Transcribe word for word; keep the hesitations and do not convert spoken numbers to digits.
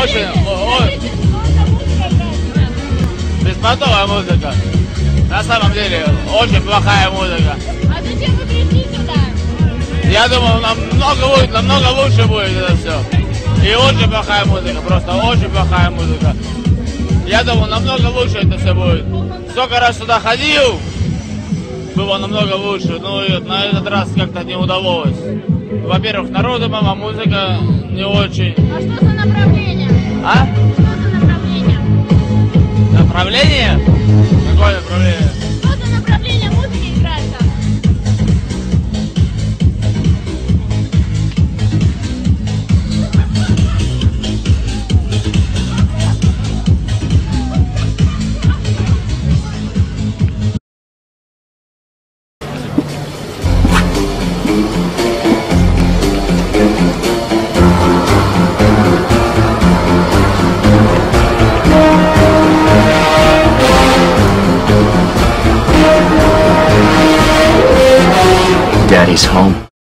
очень, беспонтовая музыка. На самом деле, очень плохая музыка. А зачем вы пришли сюда? Я думал, намного будет, намного лучше будет это все. И очень плохая музыка, просто очень плохая музыка. Я думал, намного лучше это все будет. Сколько раз сюда ходил, было намного лучше, но на этот раз как-то не удалось. Во-первых, народу мало, музыка не очень. А что за направление? А? Что за направление? Направление? Какое направление? Что за направление музыки играется? Daddy's home.